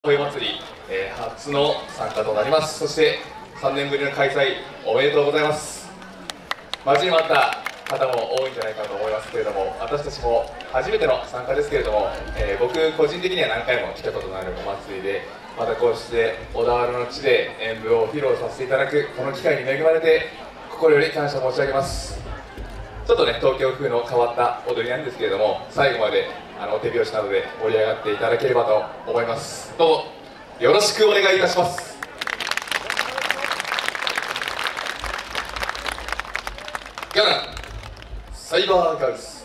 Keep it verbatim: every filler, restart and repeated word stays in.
恋祭り、えー、初の参加となります。そしてさんねんぶりの開催おめでとうございます。待ちに待った方も多いんじゃないかと思いますけれども、私たちも初めての参加ですけれども、えー、僕個人的には何回も来たことのあるお祭りで、またこうして小田原の地で演舞を披露させていただくこの機会に恵まれて心より感謝申し上げます。ちょっとね、東京風の変わった踊りなんですけれども、最後まであの手拍子などで盛り上がっていただければと思います。どうぞよろしくお願いいたします。ギャランサイバーガールズ。